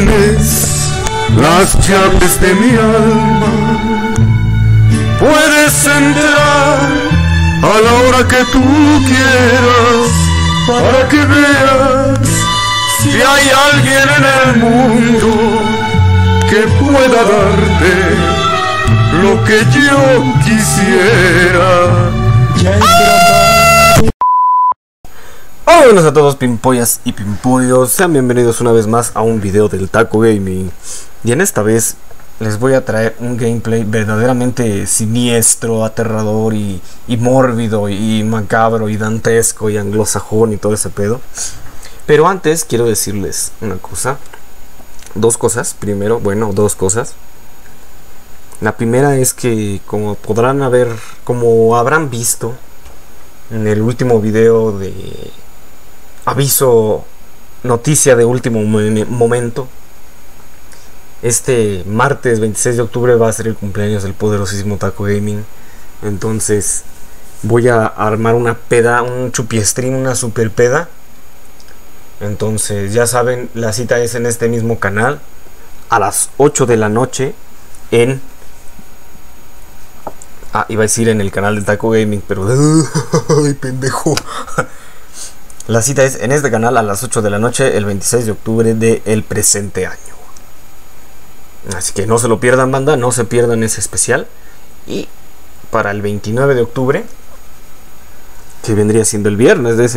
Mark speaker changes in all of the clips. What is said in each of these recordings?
Speaker 1: tienes las llaves de mi alma. Puedes entrar a la hora que tú quieras para que veas si hay alguien en el mundo que pueda darte lo que yo quisiera.
Speaker 2: Hola, buenas a todos pimpollas y pimpollos, sean bienvenidos una vez más a un video del Taco Gaming. Y en esta vez les voy a traer un gameplay verdaderamente siniestro, aterrador y mórbido y macabro y dantesco y anglosajón y todo ese pedo. Pero antes quiero decirles una cosa, dos cosas. Primero, bueno, dos cosas. La primera es que como habrán visto en el último video de aviso, noticia de último momento, este martes 26 de octubre va a ser el cumpleaños del poderosísimo Taco Gaming. Entonces voy a armar una peda, un chupi stream, una super peda. Entonces ya saben, la cita es en este mismo canal a las 8 de la noche en... iba a decir en el canal de Taco Gaming, pero... ¡ay, pendejo! La cita es en este canal a las 8 de la noche el 26 de octubre del presente año. Así que no se lo pierdan, banda, no se pierdan ese especial. Y para el 29 de octubre, que vendría siendo el viernes de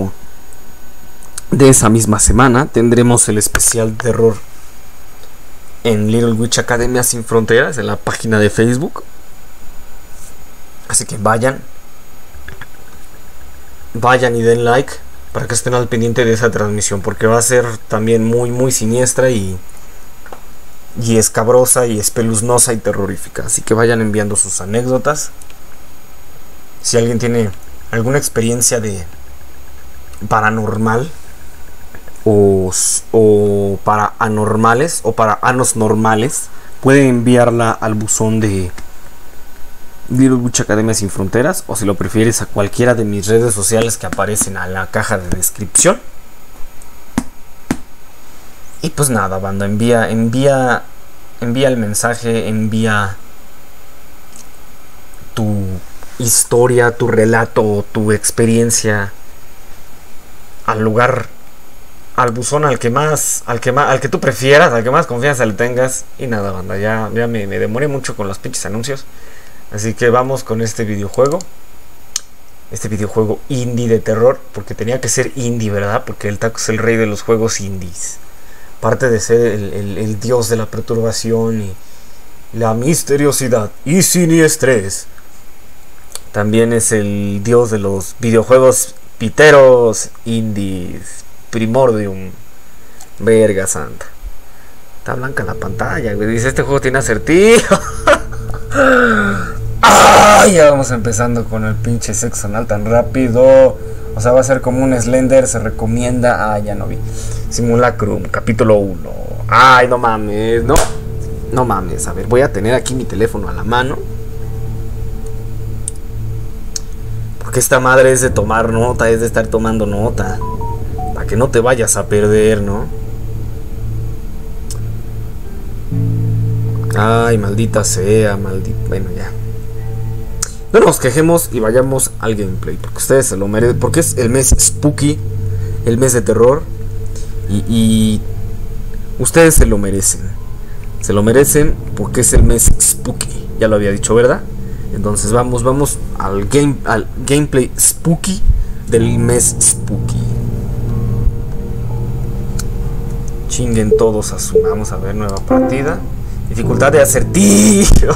Speaker 2: esa misma semana, tendremos el especial terror en Little Witch Academia Sin Fronteras, en la página de Facebook. Así que vayan y den like para que estén al pendiente de esa transmisión, porque va a ser también muy siniestra y escabrosa y espeluznaza y terrorífica. Así que vayan enviando sus anécdotas. Si alguien tiene alguna experiencia de paranormal o para anormales o para anos normales, pueden enviarla al buzón de Little Witch Academia Sin Fronteras, o si lo prefieres a cualquiera de mis redes sociales que aparecen en la caja de descripción. Y pues nada, banda, envía el mensaje, envía tu historia, tu relato, tu experiencia al lugar, al buzón al que tú prefieras, al que más confianza le tengas. Y nada, banda, ya me demoré mucho con los pinches anuncios. Así que vamos con este videojuego. Este videojuego indie de terror. Porque tenía que ser indie, ¿verdad? Porque el Taco es el rey de los juegos indies. Aparte de ser el dios de la perturbación y la misteriosidad y siniestrés, también es el dios de los videojuegos piteros indies. Primordium. Verga santa. Está blanca la pantalla, güey. Dice, este juego tiene acertijo. Ya vamos empezando con el pinche sexo anal tan rápido. O sea, va a ser como un Slender, se recomienda. Ya no vi. Simulacrum, capítulo 1. Ay, no mames, no mames. A ver, voy a tener aquí mi teléfono a la mano, porque esta madre es de tomar nota, es de estar tomando nota, para que no te vayas a perder, ¿no? Ay, maldita sea, bueno, ya. No nos quejemos y vayamos al gameplay, porque ustedes se lo merecen, porque es el mes spooky, el mes de terror, y ustedes se lo merecen. Se lo merecen porque es el mes spooky. Ya lo había dicho, ¿verdad? Entonces vamos al gameplay spooky del mes spooky. Chinguen todos a su... Vamos a ver, nueva partida. Dificultad de acertijo.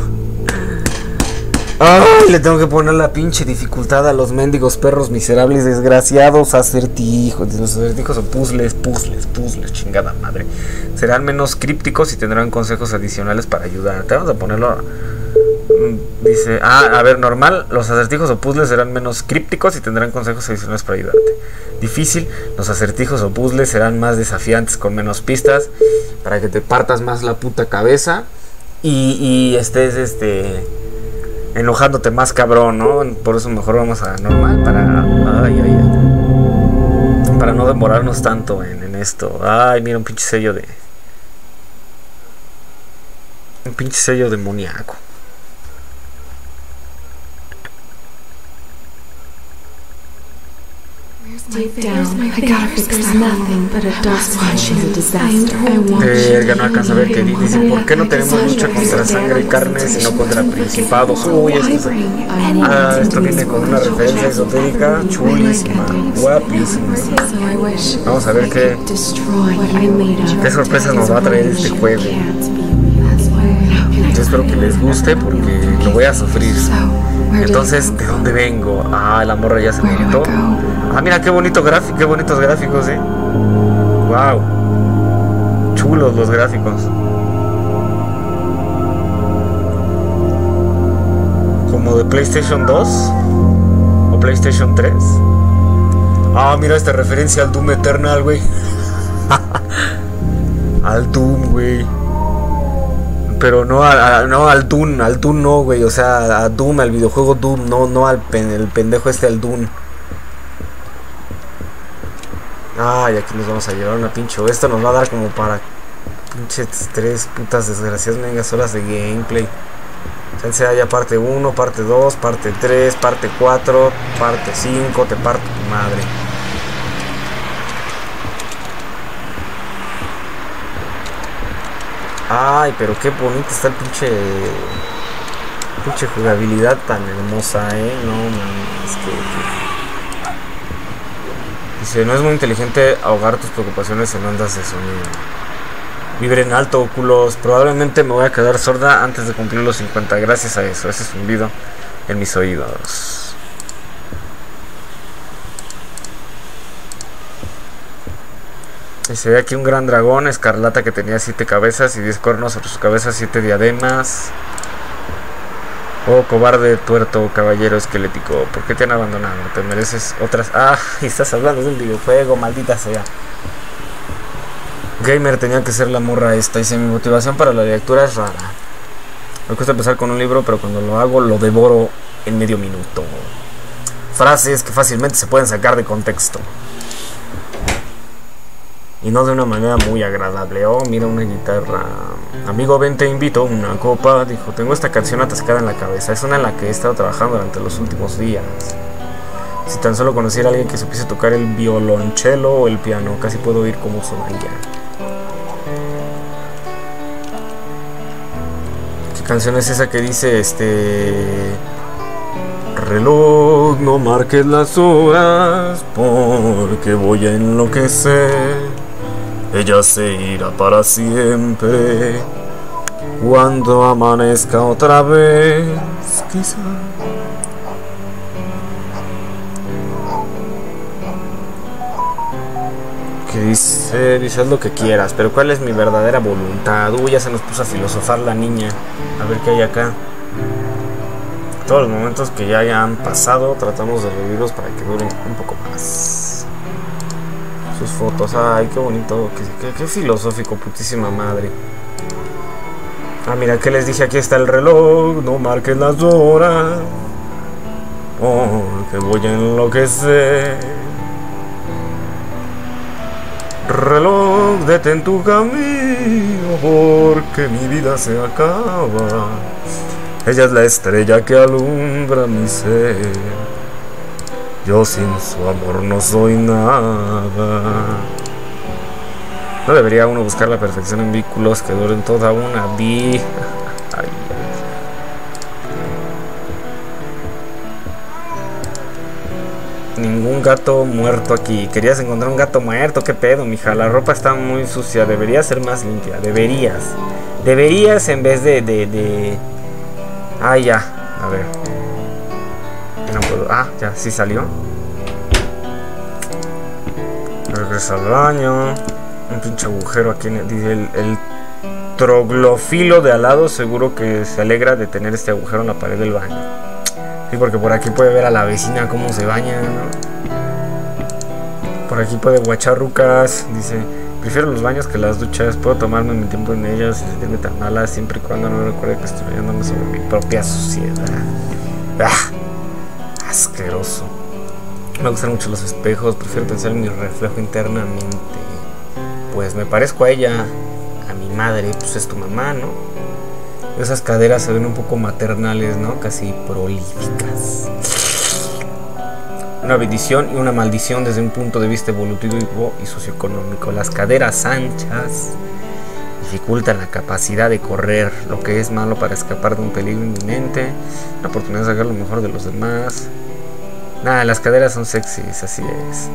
Speaker 2: Ay, le tengo que poner la pinche dificultad a los mendigos perros miserables, desgraciados acertijos. Los acertijos son puzzles, chingada madre. Serán menos crípticos y tendrán consejos adicionales para ayudarte. Vamos a ponerlo. Dice, a ver, normal. Los acertijos o puzzles serán menos crípticos y tendrán consejos adicionales para ayudarte. Difícil. Los acertijos o puzzles serán más desafiantes con menos pistas, para que te partas más la puta cabeza y estés enojándote más cabrón, ¿no? Por eso mejor vamos a normal para no demorarnos tanto en esto. Ay, mira, un pinche sello Un pinche sello demoníaco. No alcanza a ver que dice: ¿por qué no tenemos lucha contra sangre y carne, sino contra principados? Uy, esto viene con una referencia esotérica chulísima, guapísima. Vamos a ver qué sorpresas nos va a traer este juego. Yo espero que les guste porque lo voy a sufrir. Entonces, ¿de dónde vengo? Ah, la morra ya se conectó. Ah, mira qué bonito gráfico, qué bonitos gráficos, Wow. Chulos los gráficos. Como de PlayStation 2 o PlayStation 3. Ah, mira esta referencia al Doom Eternal, güey. Al Doom, güey. Pero no al Doom no, güey. O sea, a Doom, al videojuego Doom, no al el pendejo al Doom. Ay, aquí nos vamos a llevar una pinche. Esto nos va a dar como para pinches 3 putas desgraciadas megas horas de gameplay. Sea ya parte 1, parte 2, parte 3, parte 4, parte 5, te parto tu madre. Ay, pero qué bonita está el pinche jugabilidad tan hermosa, no mames, dice: no es muy inteligente ahogar tus preocupaciones en ondas de sonido. Vibre en alto, culos. Probablemente me voy a quedar sorda antes de cumplir los 50 gracias a eso, ese zumbido en mis oídos. Y se ve aquí un gran dragón escarlata que tenía 7 cabezas y 10 cuernos sobre su cabeza, 7 diademas. Oh, cobarde, tuerto, caballero esquelético, ¿por qué te han abandonado? Te mereces otras... Ah, y estás hablando de un videojuego, maldita sea. Gamer tenía que ser la morra esta. Dice: mi motivación para la lectura es rara. Me cuesta empezar con un libro, pero cuando lo hago lo devoro en medio minuto. Frases que fácilmente se pueden sacar de contexto. Y no de una manera muy agradable. Oh, mira una guitarra. Amigo, ven, te invito a una copa. Dijo: tengo esta canción atascada en la cabeza. Es una en la que he estado trabajando durante los últimos días. Si tan solo conociera a alguien que supiese tocar el violonchelo o el piano, casi puedo oír cómo sonaría. ¿Qué canción es esa que dice reloj, no marques las horas, porque voy a enloquecer? Ella se irá para siempre cuando amanezca otra vez, quizá. Que dice haz lo que quieras, pero ¿cuál es mi verdadera voluntad? Uy, ya se nos puso a filosofar la niña. A ver qué hay acá. Todos los momentos que ya hayan pasado tratamos de revivirlos para que duren un poco más. Sus fotos, ay, qué bonito, qué filosófico, putísima madre. Ah, mira, que les dije, aquí está el reloj, no marques las horas, porque voy a enloquecer. Reloj, detén tu camino, porque mi vida se acaba. Ella es la estrella que alumbra mi ser. Yo sin su amor no soy nada. No debería uno buscar la perfección en vínculos que duren toda una vida. Ay. Ningún gato muerto aquí. ¿Querías encontrar un gato muerto? ¿Qué pedo, mija? La ropa está muy sucia. Debería ser más limpia. Deberías en vez de... Ah, ya. A ver. No puedo. Ah, ya, sí salió. Regresa al baño. Un pinche agujero aquí. Dice el troglofilo de al lado. Seguro que se alegra de tener este agujero en la pared del baño. Sí, porque por aquí puede ver a la vecina cómo se baña, ¿no? Por aquí puede guachar rucas. Dice: prefiero los baños que las duchas. Puedo tomarme mi tiempo en ellas y sentirme tan mala siempre y cuando no recuerde que estoy bañándome sobre mi propia suciedad. ¡Ah! Asqueroso. Me gustan mucho los espejos. Prefiero pensar en mi reflejo internamente. Pues me parezco a ella, a mi madre. Pues es tu mamá, ¿no? Esas caderas se ven un poco maternales, ¿no? Casi prolíficas. Una bendición y una maldición desde un punto de vista evolutivo y socioeconómico. Las caderas anchas dificultan la capacidad de correr, lo que es malo para escapar de un peligro inminente, la oportunidad de sacar lo mejor de los demás. Nada, las caderas son sexys, así es.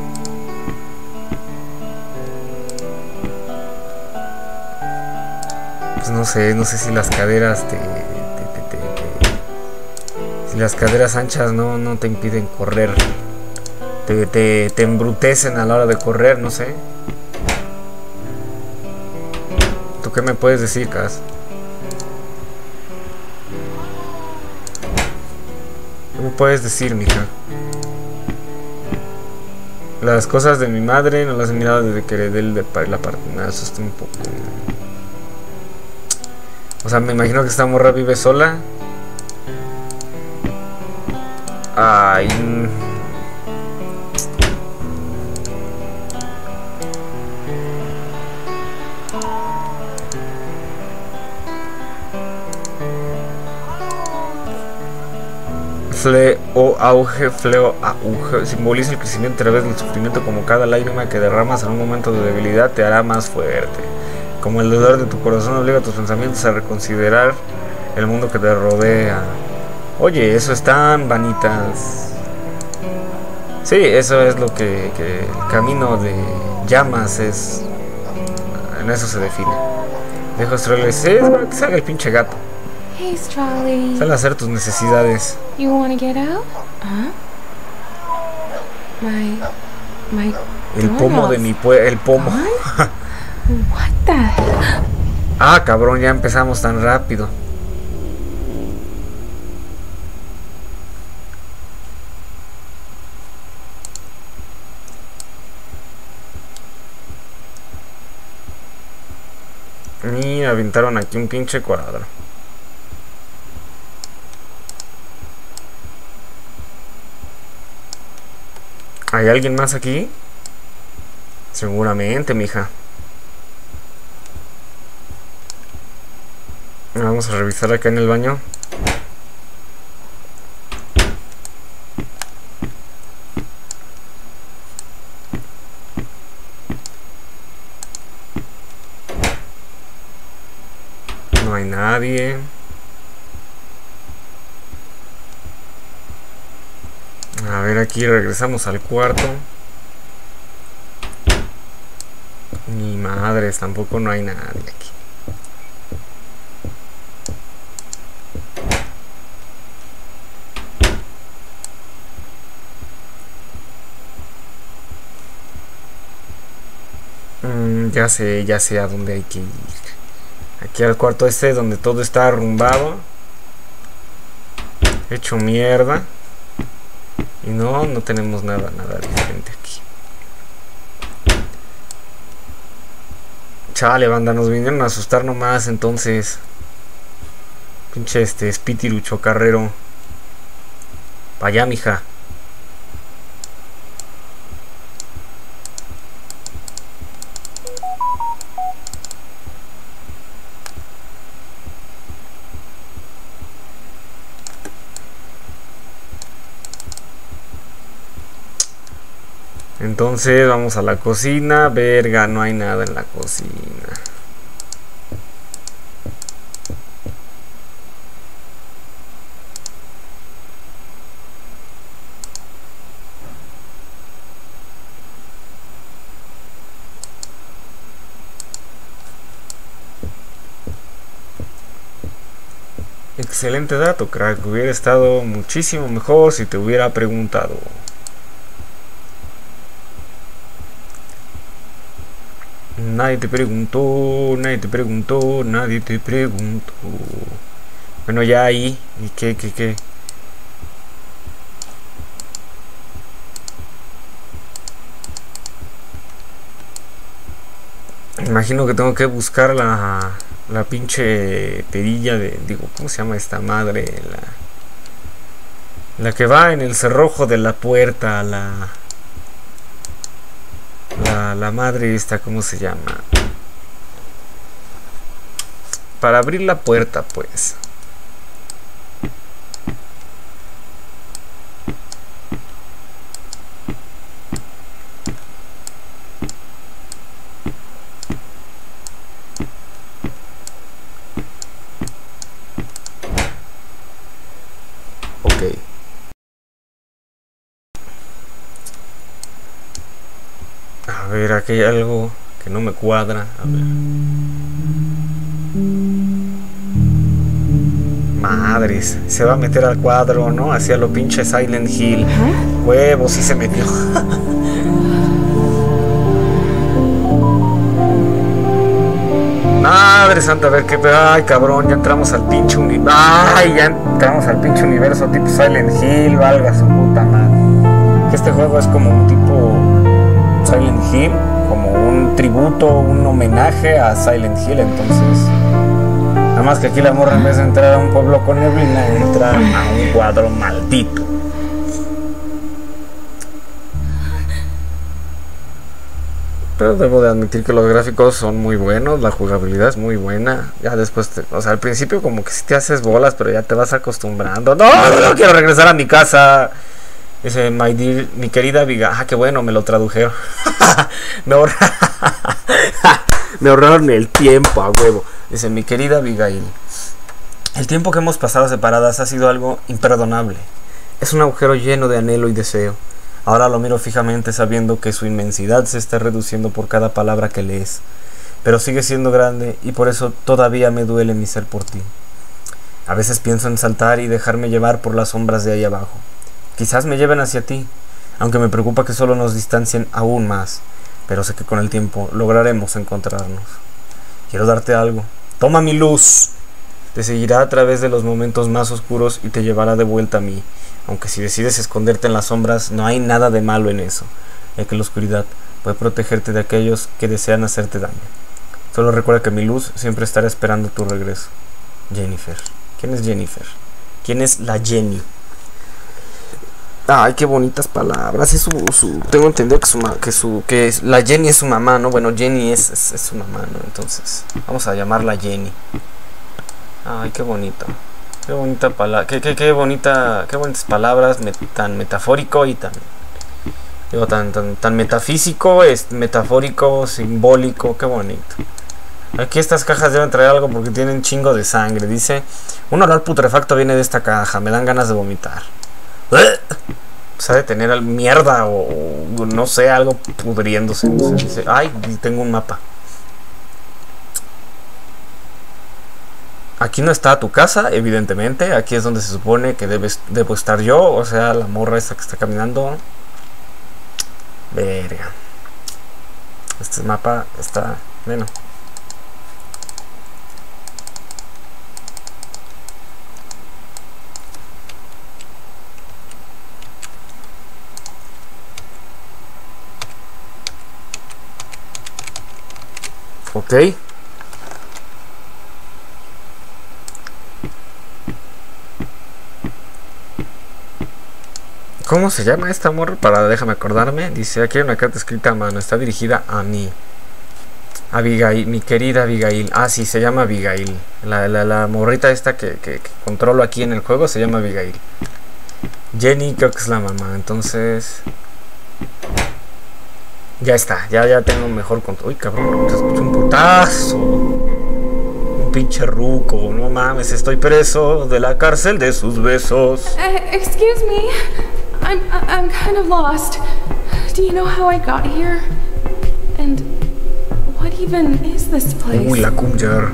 Speaker 2: Pues no sé si las caderas si las caderas anchas no te impiden correr, te embrutecen a la hora de correr, no sé. ¿Tú qué me puedes decir, Cas? ¿Qué me puedes decir, mija? Las cosas de mi madre no las he mirado desde que heredé la parte. Nada, eso está un poco... O sea, me imagino que esta morra vive sola. Ay... Fleo auge simboliza el crecimiento a través del sufrimiento, como cada lágrima que derramas en un momento de debilidad te hará más fuerte. Como el dolor de tu corazón obliga a tus pensamientos a reconsiderar el mundo que te rodea. Oye, eso están vanitas. Sí, eso es lo que el camino de llamas es. En eso se define. Dejo Australia, sí, es para que salga el pinche gato.
Speaker 3: Hey, Charlie.
Speaker 2: Sal a hacer tus necesidades.
Speaker 3: You wanna get out? Huh? My
Speaker 2: El pomo de mi el pomo.
Speaker 3: What the hell?
Speaker 2: Ah, cabrón, ya empezamos tan rápido. Y aventaron aquí un pinche cuadro. ¿Hay alguien más aquí? Seguramente, mija. Vamos a revisar acá en el baño. No hay nadie. A ver, aquí regresamos al cuarto. Ni madres, tampoco no hay nadie aquí. Ya sé a dónde hay que ir. Aquí al cuarto este donde todo está arrumbado, hecho mierda. Y no tenemos nada diferente aquí. Chale, banda, nos vinieron a asustar nomás, entonces. Pinche espíritu chocarrero. Pa' allá, mija. Entonces vamos a la cocina. Verga, no hay nada en la cocina. Excelente dato, crack. Hubiera estado muchísimo mejor si te hubiera preguntado. Nadie te preguntó, nadie te preguntó, nadie te preguntó. Bueno, ya ahí. ¿Y qué? Imagino que tengo que buscar la pinche perilla de... Digo, ¿cómo se llama esta madre? La que va en el cerrojo de la puerta, la madre esta, ¿cómo se llama? para abrir la puerta, pues. Ok. A ver, aquí hay algo que no me cuadra. A ver. Madres, se va a meter al cuadro, ¿no? Hacia lo pinche Silent Hill. Huevos, sí se metió. Madre santa, a ver qué. Ay, cabrón, ya entramos al pinche universo. Ay, ya entramos al pinche universo tipo Silent Hill, valga su puta madre. Este juego es como un tipo Silent Hill, como un tributo, un homenaje a Silent Hill, entonces. Nada más que aquí la morra, en vez de entrar a un pueblo con neblina, entra a un cuadro maldito. Pero debo de admitir que los gráficos son muy buenos, la jugabilidad es muy buena. Ya después, o sea, al principio como que si te haces bolas, pero ya te vas acostumbrando. No quiero regresar a mi casa. Dice, mi querida Abigail. Ah, qué bueno, me lo tradujeron. Me ahorraron el tiempo, a huevo. Dice, mi querida Abigail, el tiempo que hemos pasado separadas ha sido algo imperdonable. Es un agujero lleno de anhelo y deseo. Ahora lo miro fijamente sabiendo que su inmensidad se está reduciendo por cada palabra que lees. Pero sigue siendo grande y por eso todavía me duele mi ser por ti. A veces pienso en saltar y dejarme llevar por las sombras de ahí abajo. Quizás me lleven hacia ti, aunque me preocupa que solo nos distancien aún más. Pero sé que con el tiempo lograremos encontrarnos. Quiero darte algo. Toma mi luz. Te seguirá a través de los momentos más oscuros y te llevará de vuelta a mí. Aunque si decides esconderte en las sombras, no hay nada de malo en eso, ya que la oscuridad puede protegerte de aquellos que desean hacerte daño. Solo recuerda que mi luz siempre estará esperando tu regreso. Jennifer. ¿Quién es Jennifer? ¿Quién es la Jenny? Ay, qué bonitas palabras. Es tengo entendido que la Jenny es su mamá, ¿no? Bueno, Jenny es su mamá, ¿no? Entonces, vamos a llamarla Jenny. Ay, qué bonito. Qué bonita palabra, qué bonitas palabras, tan metafórico y tan metafísico, metafórico, simbólico, qué bonito. Aquí estas cajas deben traer algo porque tienen chingo de sangre. Dice, un olor putrefacto viene de esta caja, me dan ganas de vomitar. O sea, de tener mierda o no sé, algo pudriéndose. No sé, dice, ay, tengo un mapa. Aquí no está tu casa, evidentemente. Aquí es donde se supone que debo estar yo. O sea, la morra esta que está caminando. Verga. Este mapa está... Bueno. Ok. ¿Cómo se llama esta morra? Déjame acordarme. Dice, aquí hay una carta escrita a mano. Está dirigida a mí. Abigail, mi querida Abigail. Ah, sí, se llama Abigail. La morrita esta que controlo aquí en el juego se llama Abigail. Jenny creo que es la mamá. Entonces... Ya está. Ya tengo mejor control. Uy, cabrón. Te escucho un putazo. Un pinche ruco. No mames, estoy preso de la cárcel de sus besos.
Speaker 3: Excuse me. I'm kind of lost. Do you know how I got here? And what even is this place?
Speaker 2: Uy, la cumbia.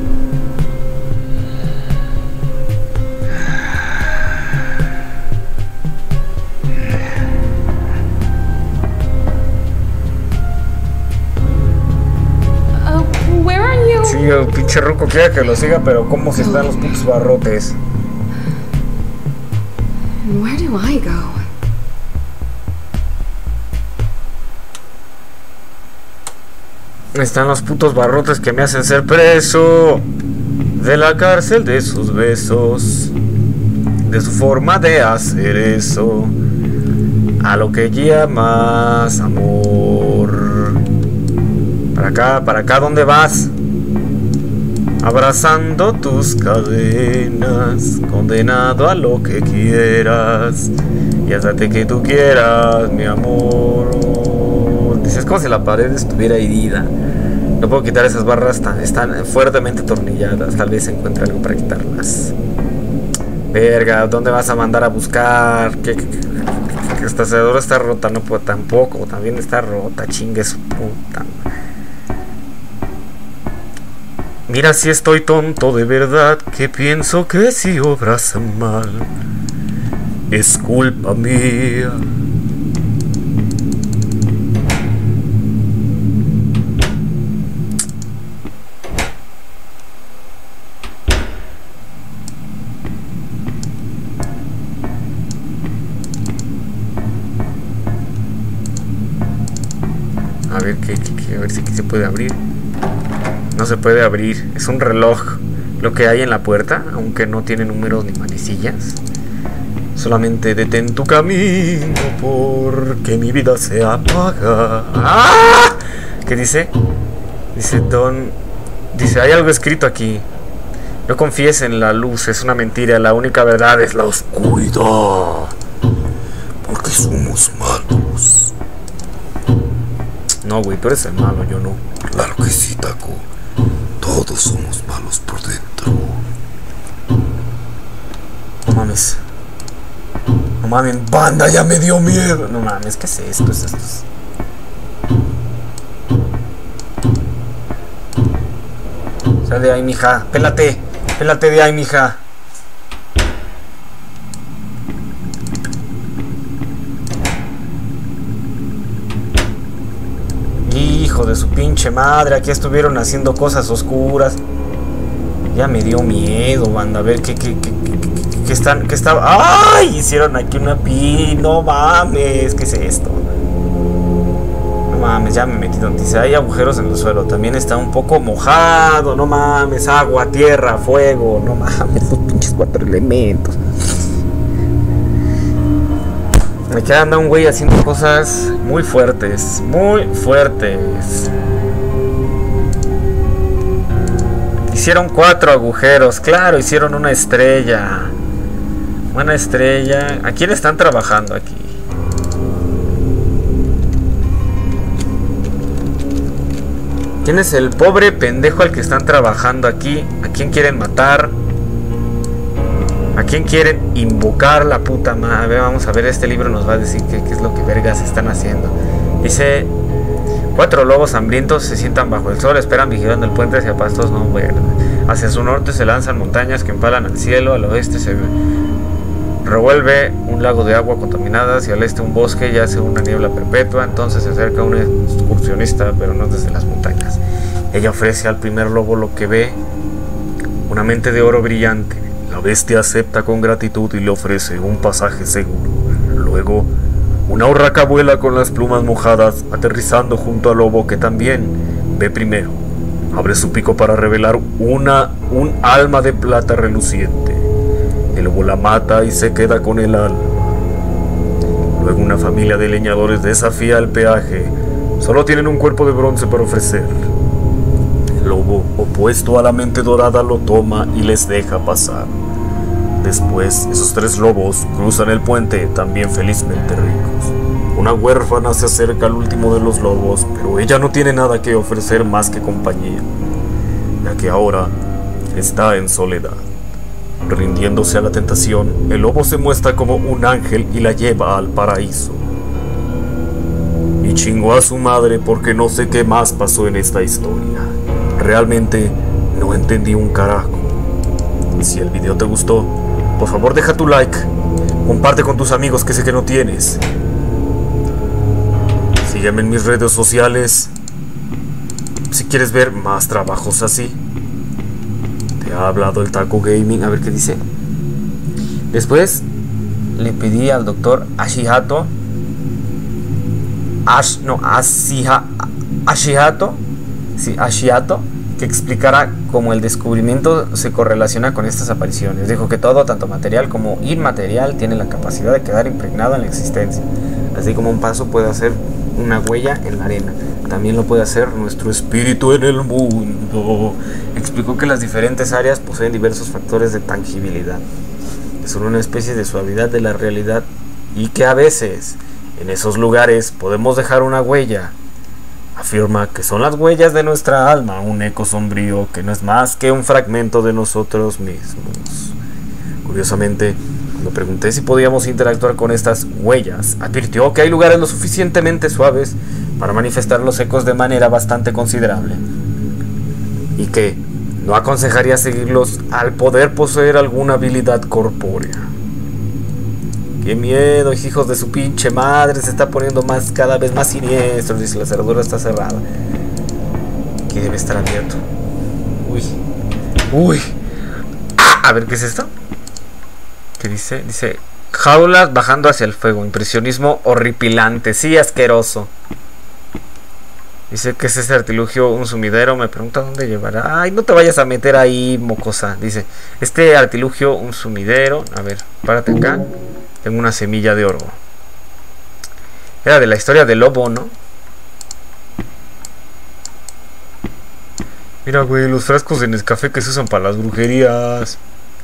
Speaker 3: Where are you?
Speaker 2: Sí, el pinche ruco quiere que lo siga, pero ¿cómo se están los putos barrotes?
Speaker 3: And where do I go?
Speaker 2: Están los putos barrotes que me hacen ser preso de la cárcel de sus besos, de su forma de hacer eso, a lo que llamas amor. Para acá, ¿dónde vas? abrazando tus cadenas, condenado a lo que quieras y házate que tú quieras, mi amor. Dices, como si la pared estuviera herida. No puedo quitar esas barras, están fuertemente atornilladas. Tal vez encuentre algo para quitarlas. Verga, ¿dónde vas a mandar a buscar? Que esta cerradura está rota. No puedo tampoco, también está rota. Chingue su puta. Mira si estoy tonto de verdad, que pienso que si obras mal es culpa mía. A ver, a ver si aquí se puede abrir. No se puede abrir, es un reloj lo que hay en la puerta, aunque no tiene números ni manecillas. Solamente detén tu camino porque mi vida se apaga. ¡Ah! ¿Qué dice? Dice, hay algo escrito aquí. No confíes en la luz, es una mentira, la única verdad es la oscuridad.
Speaker 1: Porque somos malos.
Speaker 2: No, güey, tú eres el malo, yo no.
Speaker 1: Claro que sí, Taco. Todos somos malos por dentro.
Speaker 2: No mames. No mames, banda, ya me dio miedo. No mames, ¿qué es esto? Sal de ahí, mija. Pélate de ahí, mija. Hijo de su pinche madre, aquí estuvieron haciendo cosas oscuras. Ya me dio miedo, banda. A ver qué estaba. ¡Ay! Hicieron aquí una no mames, ¿qué es esto? No mames, ya me metí donde dice, hay agujeros en el suelo. También está un poco mojado. No mames, agua, tierra, fuego. No mames, los pinches 4 elementos. Me queda andando un güey haciendo cosas muy fuertes. Muy fuertes. Hicieron 4 agujeros. Claro, hicieron una estrella. Una estrella. ¿A quién están trabajando aquí? ¿Quién es el pobre pendejo al que están trabajando aquí? ¿A quién quieren matar? ¿A quién quieren invocar la puta madre? Vamos a ver, este libro nos va a decir qué es lo que vergas están haciendo. Dice, 4 lobos hambrientos se sientan bajo el sol, esperan vigilando el puente hacia pastos no verdes. Hacia su norte se lanzan montañas que empalan al cielo, al oeste se revuelve un lago de agua contaminada, hacia el este un bosque y hace una niebla perpetua. Entonces se acerca un excursionista, pero no desde las montañas. Ella ofrece al primer lobo lo que ve, una mente de oro brillante. La bestia acepta con gratitud y le ofrece un pasaje seguro. Luego, una urraca vuela con las plumas mojadas, aterrizando junto al lobo que también ve primero. Abre su pico para revelar un alma de plata reluciente. El lobo la mata y se queda con el alma. Luego una familia de leñadores desafía el peaje. Solo tienen un cuerpo de bronce para ofrecer. El lobo, opuesto a la mente dorada, lo toma y les deja pasar. Después, esos 3 lobos cruzan el puente, también felizmente ricos. Una huérfana se acerca al último de los lobos, pero ella no tiene nada que ofrecer más que compañía, ya que ahora está en soledad. Rindiéndose a la tentación, el lobo se muestra como un ángel y la lleva al paraíso. Y chingó a su madre porque no sé qué más pasó en esta historia. Realmente no entendí un carajo. Si el video te gustó, por favor deja tu like, comparte con tus amigos que sé que no tienes. Sígueme en mis redes sociales si quieres ver más trabajos así. Te ha hablado el Taco Gaming. A ver qué dice. Después le pedí al doctor Ashihato que explicara cómo el descubrimiento se correlaciona con estas apariciones. Dijo que todo, tanto material como inmaterial, tiene la capacidad de quedar impregnado en la existencia, así como un paso puede hacer una huella en la arena. También lo puede hacer nuestro espíritu en el mundo. Explicó que las diferentes áreas poseen diversos factores de tangibilidad, que son una especie de suavidad de la realidad, y que a veces en esos lugares podemos dejar una huella. Afirma que son las huellas de nuestra alma, un eco sombrío que no es más que un fragmento de nosotros mismos. Curiosamente, cuando pregunté si podíamos interactuar con estas huellas, advirtió que hay lugares lo suficientemente suaves para manifestar los ecos de manera bastante considerable, y que no aconsejaría seguirlos al poder poseer alguna habilidad corpórea. ¡Qué miedo, hijos de su pinche madre! Se está poniendo cada vez más siniestro. Dice, la cerradura está cerrada. Aquí debe estar abierto. Uy. Uy. A ver, ¿qué es esto? ¿Qué dice? Dice, jaulas bajando hacia el fuego. Impresionismo horripilante. Sí, asqueroso. Dice que es ese artilugio un sumidero. Me pregunta dónde llevará. Ay, no te vayas a meter ahí, mocosa. Dice, este artilugio un sumidero. A ver, párate acá. Tengo una semilla de oro. Era de la historia del lobo, ¿no? Mira, güey, los frascos de Nescafé que se usan para las brujerías.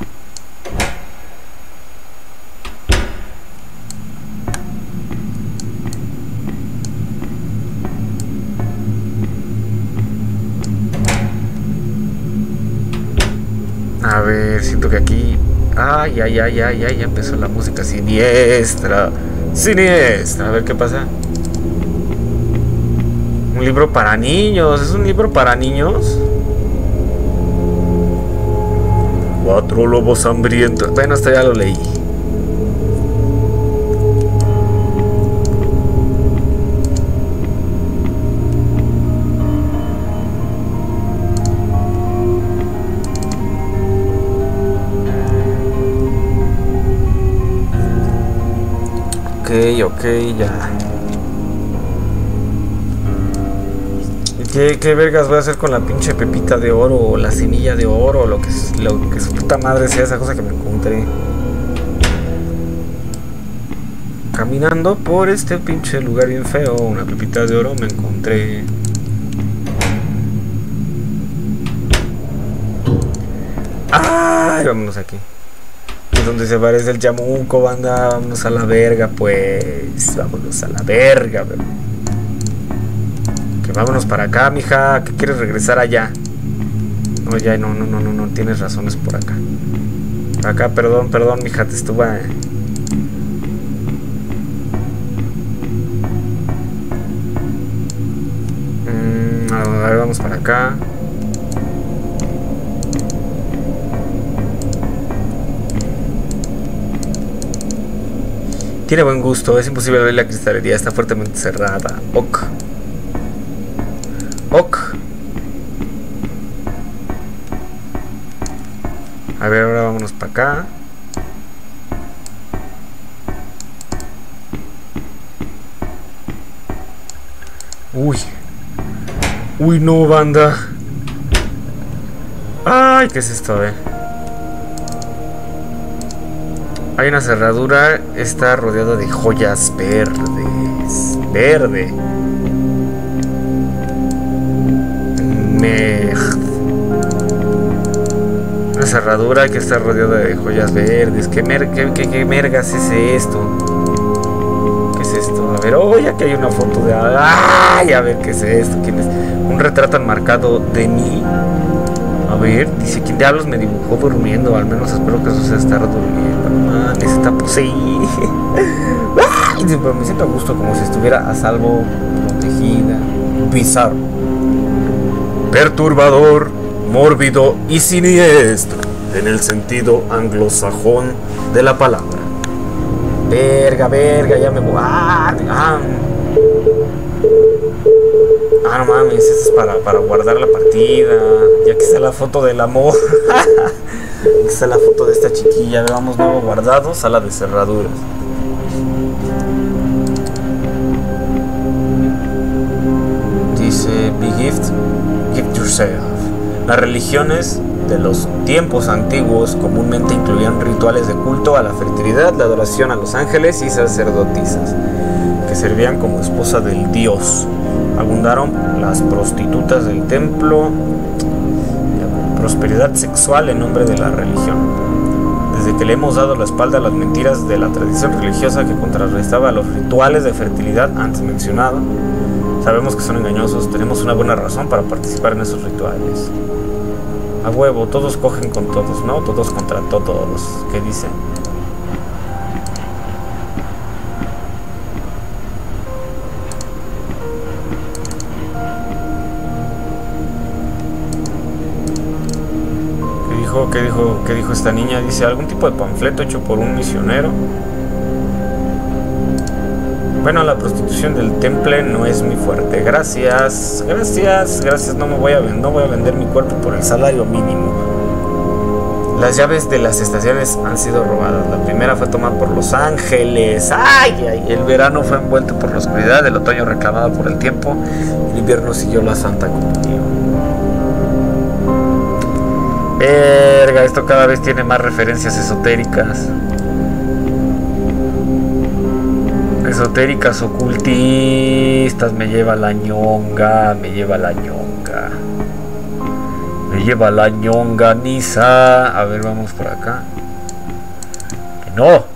Speaker 2: A ver, siento que aquí... Ay, ya empezó la música siniestra. Siniestra, a ver qué pasa. Un libro para niños. ¿Es un libro para niños? 4 lobos hambrientos. Bueno, esto ya lo leí. Ok, ya. ¿Qué vergas voy a hacer con la pinche pepita de oro o la semilla de oro o lo que su puta madre sea esa cosa que me encontré? Caminando por este pinche lugar bien feo, una pepita de oro me encontré. ¡Ay! Vámonos aquí. Donde se parece el chamuco, banda. Vámonos a la verga, pues. Vámonos a la verga, bro. Que vámonos para acá, mija. Que quieres regresar allá. No, ya, no. Tienes razones por acá. Por acá, perdón, mija. Te estuve. A ver, vamos para acá. Tiene buen gusto, es imposible abrir la cristalería, está fuertemente cerrada. Ok. A ver, ahora vámonos para acá. Uy, no, banda. Ay, ¿qué es esto? A ver. Hay una cerradura, está rodeada de joyas verdes. Verde. Una cerradura que está rodeada de joyas verdes. ¿Qué mergas es esto? ¿Qué es esto? A ver, ya que hay una foto de... ¡Ay! A ver, ¿qué es esto? ¿Quién es? Un retrato enmarcado de mí. A ver, dice, ¿quién diablos me dibujó durmiendo? Al menos espero que eso sea estar durmiendo. Mames, está poseída. Pero me siento a gusto, como si estuviera a salvo, protegida. Bizarro, perturbador, mórbido y siniestro, en el sentido anglosajón de la palabra. Verga, ya me voy. No mames, eso es para guardar la partida. Ya que está la foto del amor. Aquí está la foto de esta chiquilla. Veamos, nuevo guardado, sala de cerraduras. Dice, be gift yourself. Las religiones de los tiempos antiguos comúnmente incluían rituales de culto a la fertilidad, la adoración a los ángeles y sacerdotisas, que que servían como esposa del dios. Abundaron las prostitutas del templo, la prosperidad sexual en nombre de la religión. Desde que le hemos dado la espalda a las mentiras de la tradición religiosa que contrarrestaba los rituales de fertilidad antes mencionados, sabemos que son engañosos. Tenemos una buena razón para participar en esos rituales. A huevo, todos cogen con todos, ¿no? Todos contra todos. ¿Qué dice? ¿Qué dijo esta niña? Dice, algún tipo de panfleto hecho por un misionero. Bueno, la prostitución del temple no es muy fuerte. Gracias. No voy a vender mi cuerpo por el salario mínimo. Las llaves de las estaciones han sido robadas. La primera fue tomada por los ángeles. ¡Ay! El verano fue envuelto por la oscuridad. El otoño reclamado por el tiempo. El invierno siguió la Santa Comunión. Verga, esto cada vez tiene más referencias esotéricas. Esotéricas, ocultistas. Me lleva la ñonga, Nisa. A ver, vamos por acá. Que no.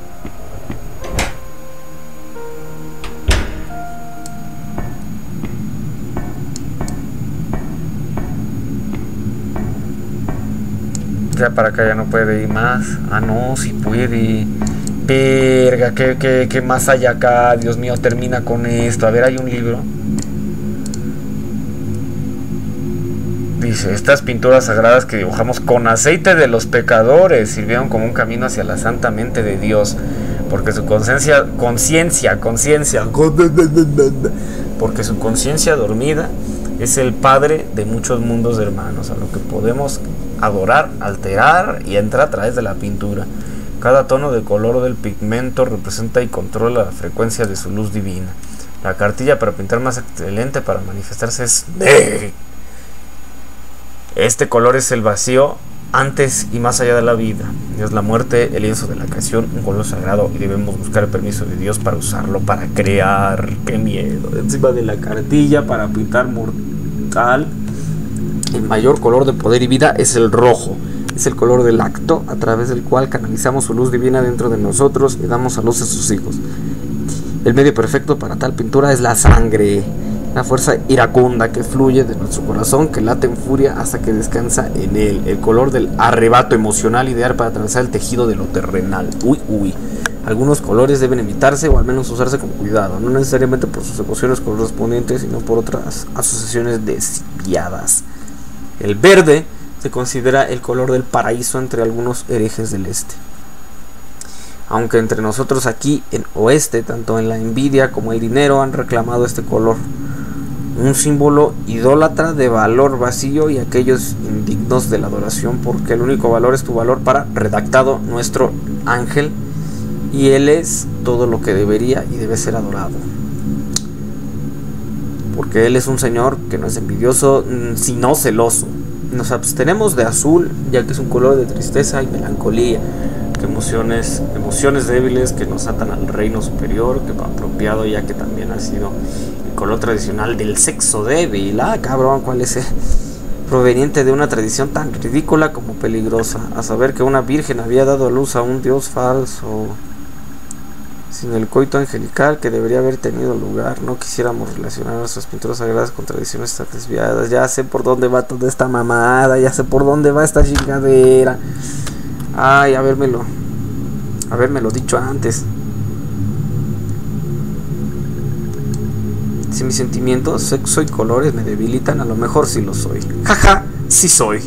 Speaker 2: Ya para acá ya no puede ir más. Ah, no, sí puede. Verga, ¿qué más hay acá? Dios mío, termina con esto. A ver, hay un libro. Dice, estas pinturas sagradas que dibujamos con aceite de los pecadores sirvieron como un camino hacia la santa mente de Dios, porque su conciencia dormida es el padre de muchos mundos hermanos, a lo que podemos adorar, alterar y entrar a través de la pintura. Cada tono de color del pigmento representa y controla la frecuencia de su luz divina. La cartilla para pintar más excelente para manifestarse es negro. Este color es el vacío antes y más allá de la vida. Es la muerte, el lienzo de la creación, un color sagrado, y debemos buscar el permiso de Dios para usarlo, para crear. ¡Qué miedo! Encima de la cartilla para pintar mortal. El mayor color de poder y vida es el rojo. Es el color del acto a través del cual canalizamos su luz divina dentro de nosotros y damos a luz a sus hijos. El medio perfecto para tal pintura es la sangre, la fuerza iracunda que fluye de nuestro corazón, que late en furia hasta que descansa en él. El color del arrebato emocional ideal para atravesar el tejido de lo terrenal. Uy. Algunos colores deben evitarse o al menos usarse con cuidado, no necesariamente por sus emociones correspondientes, sino por otras asociaciones desviadas. El verde se considera el color del paraíso entre algunos herejes del este. Aunque entre nosotros aquí en oeste, tanto en la envidia como el dinero han reclamado este color, un símbolo idólatra de valor vacío y aquellos indignos de la adoración, porque el único valor es tu valor para redactado nuestro ángel, y él es todo lo que debería y debe ser adorado, porque él es un señor que no es envidioso sino celoso. Nos abstenemos de azul, ya que es un color de tristeza y melancolía, que emociones débiles que nos atan al reino superior, que no apropiado, ya que también ha sido el color tradicional del sexo débil. Cabrón, ¿cuál es? Proveniente de una tradición tan ridícula como peligrosa, a saber que una virgen había dado a luz a un dios falso, sin el coito angelical que debería haber tenido lugar. No quisiéramos relacionar nuestras pinturas sagradas con tradiciones tan desviadas. Ya sé por dónde va toda esta mamada, ya sé por dónde va esta chingadera. Ay, habérmelo dicho antes. Si mis sentimientos, sexo y colores me debilitan, a lo mejor sí lo soy. Jaja, sí soy.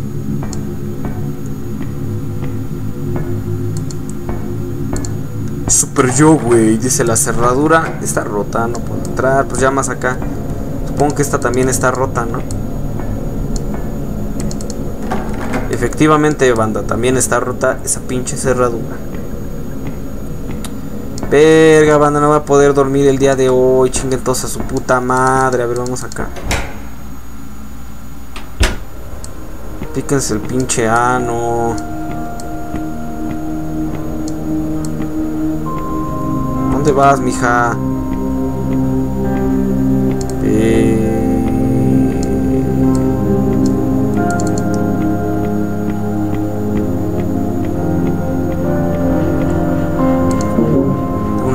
Speaker 2: Super yo, güey. Dice, la cerradura está rota, no puedo entrar. Pues ya más acá. Supongo que esta también está rota, ¿no? Efectivamente, banda, también está rota esa pinche cerradura. Verga, banda, no va a poder dormir el día de hoy. Chinguen todos a su puta madre. A ver, vamos acá. Píquense el pinche ano. ¿Dónde vas, mija?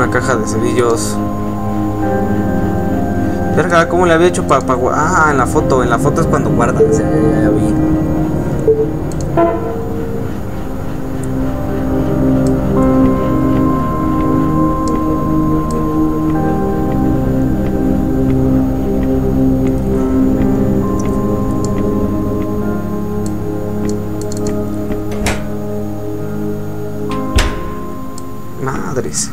Speaker 2: una caja de cerillos. Verga, ¿cómo le había hecho para ah, en la foto es cuando guardas. Ya vi. Madres.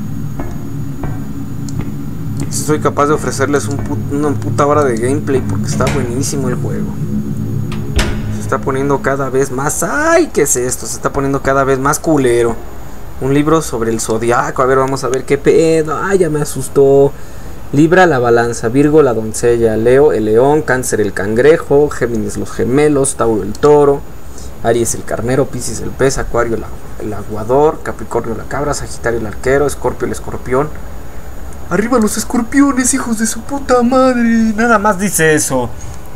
Speaker 2: Soy capaz de ofrecerles una puta hora de gameplay porque está buenísimo el juego. Se está poniendo cada vez más... ¡Ay! ¿Qué es esto? Se está poniendo cada vez más culero. Un libro sobre el zodiaco. A ver, vamos a ver qué pedo. ¡Ay! Ya me asustó. Libra la balanza, Virgo la doncella, Leo el león, Cáncer el cangrejo, Géminis los gemelos, Tauro el toro, Aries el carnero, Piscis el pez, Acuario el aguador, Capricornio la cabra, Sagitario el arquero, Escorpio el escorpión. ¡Arriba los escorpiones, hijos de su puta madre! Nada más dice eso.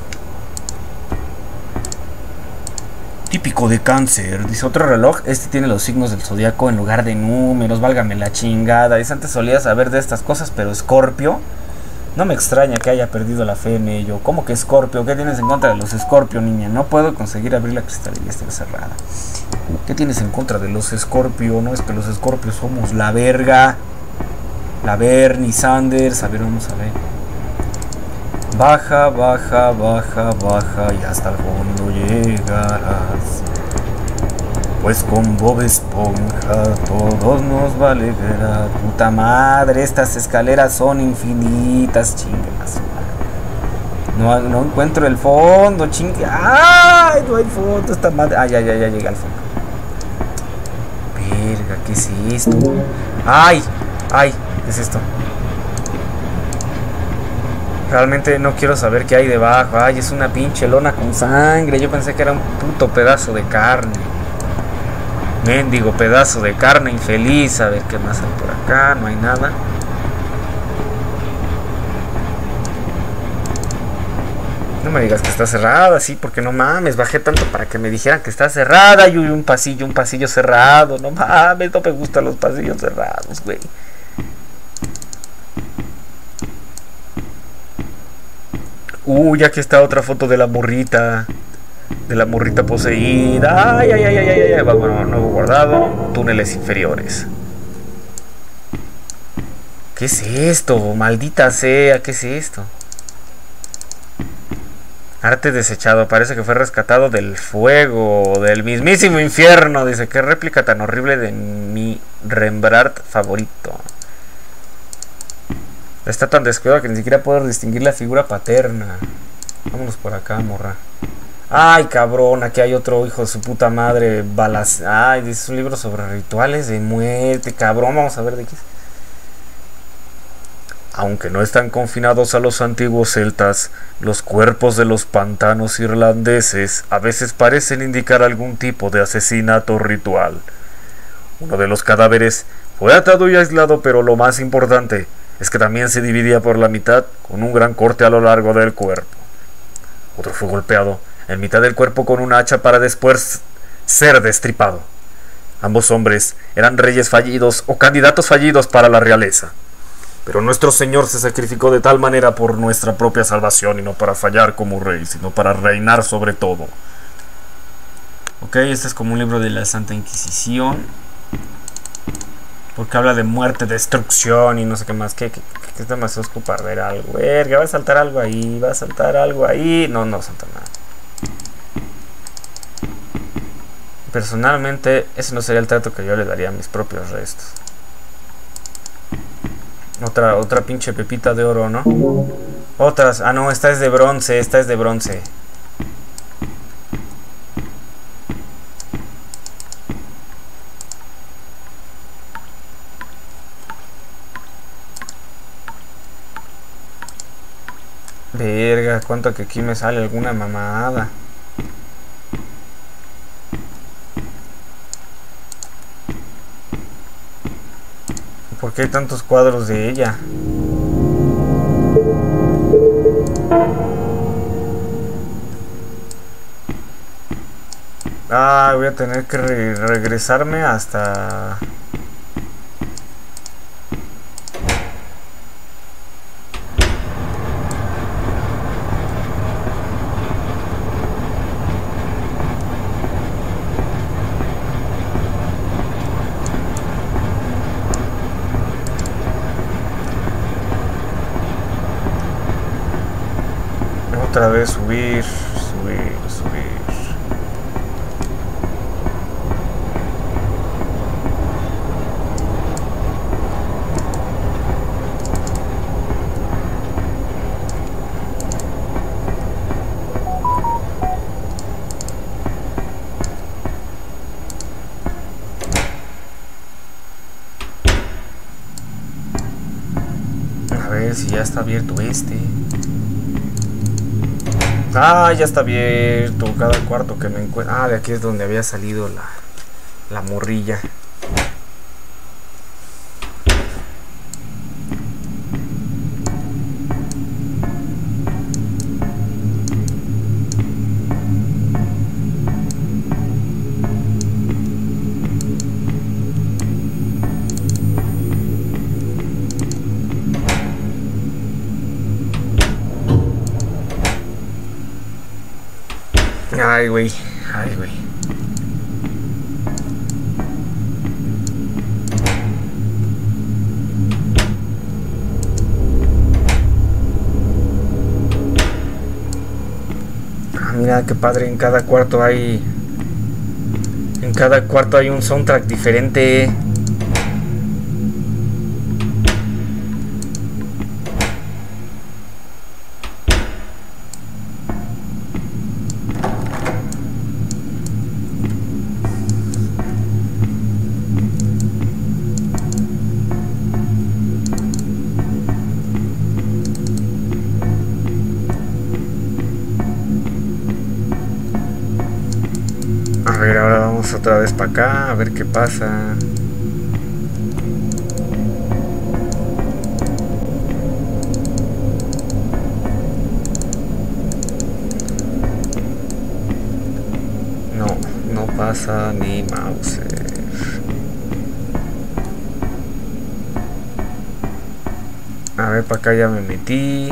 Speaker 2: Típico de Cáncer. Dice otro reloj. Este tiene los signos del zodiaco en lugar de números. Válgame la chingada. Dice antes solía saber de estas cosas, pero Escorpio. No me extraña que haya perdido la fe en ello. ¿Cómo que Escorpio? ¿Qué tienes en contra de los Escorpio, niña? No puedo conseguir abrir la cristalería, está cerrada. ¿Qué tienes en contra de los Escorpio? No es que los Escorpios somos la verga. La Bernie Sanders. A ver, vamos a ver. Baja, baja, baja, baja y hasta el fondo llegarás. Pues con Bob Esponja todos nos va a alegrar. Puta madre, estas escaleras son infinitas. Chingas. No encuentro el fondo, chingue. ¡Ay! No hay fondo, esta madre. Ah, ya llega al fondo. Verga, ¿qué es esto? ¡Ay! ¡Ay! ¿Qué es esto? Realmente no quiero saber qué hay debajo. Ay, es una pinche lona con sangre. Yo pensé que era un puto pedazo de carne. Mendigo pedazo de carne infeliz. A ver qué más hay por acá. No hay nada. No me digas que está cerrada, sí, porque no mames. Bajé tanto para que me dijeran que está cerrada. Y un pasillo cerrado. No mames, no me gustan los pasillos cerrados, güey. Uy, aquí está otra foto de la morrita. De la morrita poseída. Ay. Bueno, nuevo guardado. Túneles inferiores. ¿Qué es esto? Maldita sea, ¿qué es esto? Arte desechado. Parece que fue rescatado del fuego. Del mismísimo infierno. Dice, qué réplica tan horrible de mi Rembrandt favorito. Está tan descuidado que ni siquiera puedo distinguir la figura paterna. Vámonos por acá, morra. Ay, cabrón, aquí hay otro hijo de su puta madre. Balas. Ay, dice es un libro sobre rituales de muerte, cabrón. Vamos a ver de qué es. Aunque no están confinados a los antiguos celtas, los cuerpos de los pantanos irlandeses a veces parecen indicar algún tipo de asesinato ritual. Uno de los cadáveres fue atado y aislado, pero lo más importante es que también se dividía por la mitad con un gran corte a lo largo del cuerpo. Otro fue golpeado en mitad del cuerpo con un hacha para después ser destripado. Ambos hombres eran reyes fallidos o candidatos fallidos para la realeza. Pero nuestro Señor se sacrificó de tal manera por nuestra propia salvación y no para fallar como rey, sino para reinar sobre todo. Ok, este es como un libro de la Santa Inquisición. Porque habla de muerte, destrucción y no sé qué más. ¿Qué es demasiado escupar ver algo? Verga, va a saltar algo ahí. Va a saltar algo ahí. No salta nada. Personalmente, ese no sería el trato que yo le daría a mis propios restos. Otra pinche pepita de oro, ¿no? Otras. Ah, no, esta es de bronce. Esta es de bronce. Verga, cuánto que aquí me sale alguna mamada. ¿Por qué hay tantos cuadros de ella? Ah, voy a tener que regresarme hasta Otra vez subir, subir, subir. A ver si ya está abierto este. Ah, ya está abierto cada cuarto que me encuentro. Ah, de aquí es donde había salido la morrilla. Ay, güey. Ay, güey. Ah, mira qué padre. En cada cuarto hay un soundtrack diferente. A ver, ahora vamos otra vez para acá, a ver qué pasa. No pasa ni mouse. A ver, para acá ya me metí.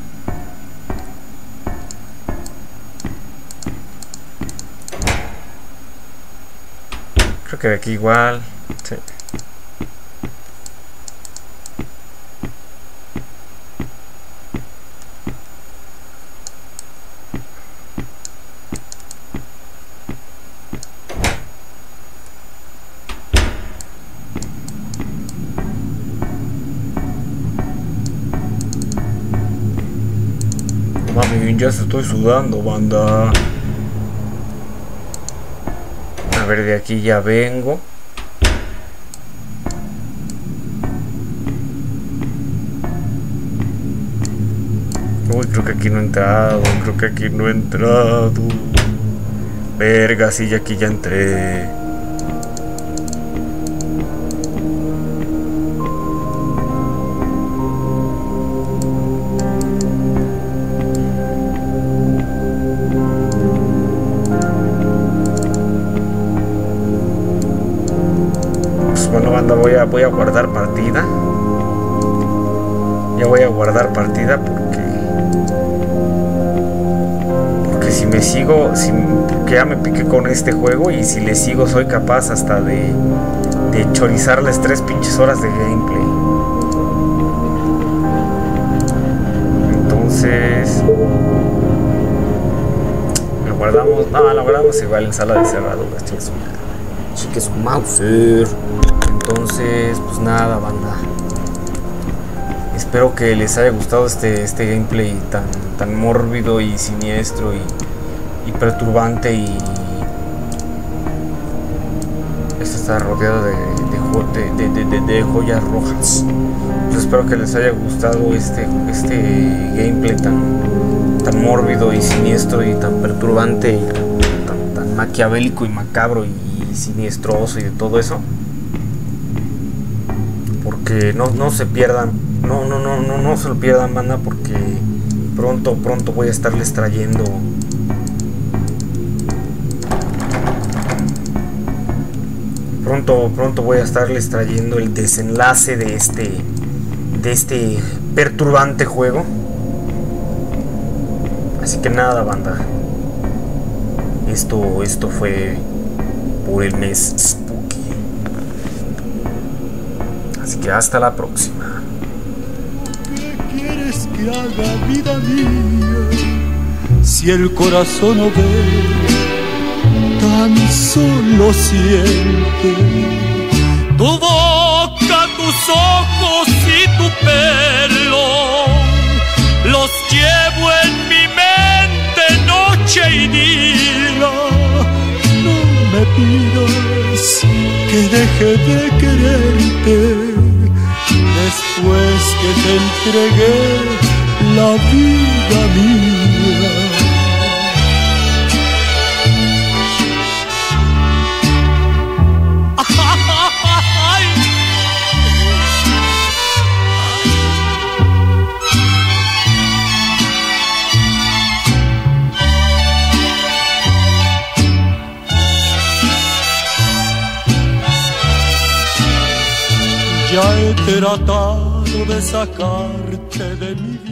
Speaker 2: Creo que de aquí igual. Sí. Mami, ya se estoy sudando, banda. A ver, de aquí ya vengo. Uy, creo que aquí no he entrado. Verga, sí, ya aquí ya entré. Voy a guardar partida. Ya voy a guardar partida porque si me sigo, porque ya me piqué con este juego y si le sigo soy capaz hasta de chorizarles 3 pinches horas de gameplay. Entonces lo guardamos, no, lo guardamos igual en sala de cerraduras, chique su Mauser. Entonces, pues nada, banda. Espero que les haya gustado este gameplay tan mórbido y siniestro y perturbante. Y esto está rodeado de joyas rojas. Pues espero que les haya gustado este gameplay tan mórbido y siniestro y tan perturbante y tan maquiavélico y macabro y siniestroso y de todo eso. Porque no se pierdan, no se lo pierdan, banda, porque pronto voy a estarles trayendo pronto voy a estarles trayendo el desenlace de este perturbante juego. Así que nada, banda, esto fue por el mes Spooky. Así que hasta la próxima.
Speaker 4: ¿Qué quieres que haga, vida mía? Si el corazón no ve, tan solo siente. Tu boca, tus ojos y tu pelo, los llevo en mi mente noche y día. No me pidas que deje de quererte después que te entregué la vida mía. Ya he tratado de sacarte de mi vida.